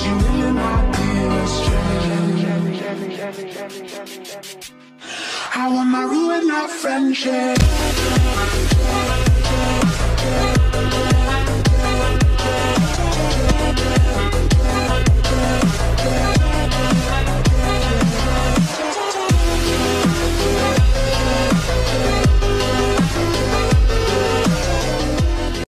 you will not be astray. I wanna ruin our friendship.